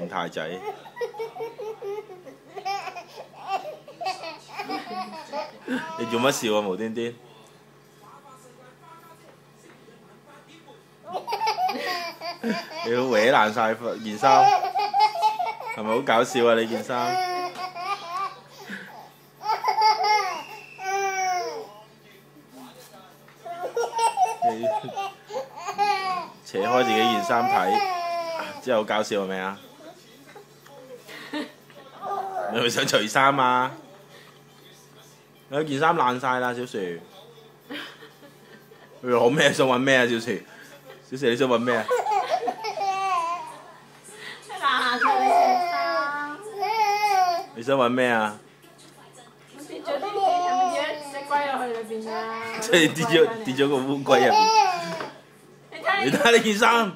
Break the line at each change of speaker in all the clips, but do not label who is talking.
變態仔。你做乜笑啊？無端端？你要搲爛晒件衫，係咪好搞笑啊？你件衫？你扯開自己件衫睇，之後好搞笑係咪啊？你係咪想除衫啊？你件衫爛晒啦，小薯。你攞咩？想揾咩啊，小薯？小薯你想揾咩啊？
爛咗你件衫。
你想揾咩啊？
我跌咗啲，係咪跌咗隻龜落去裏邊啊？
即係跌咗個烏龜入邊。你睇下你件衫。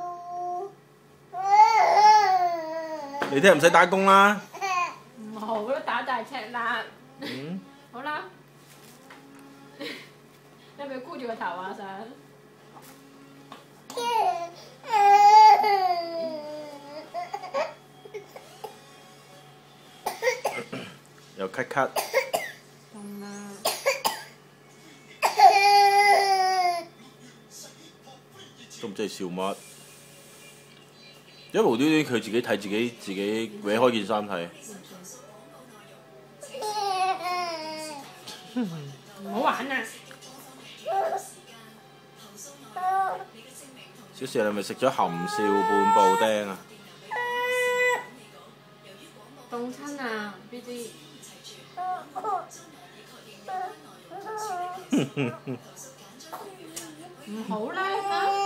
你聽唔使打工啦。
唔好啦，打大赤啦。
嗯。
好啦。你係咪箍住個頭啊？想？
又咳咳。
痛啦！
都唔知你笑乜？因為無端端佢自己睇自己搲開件衫睇。
唔好玩啊！
小時你係咪食咗含笑半步釘啊？
凍親啊 ！B B。唔好啦！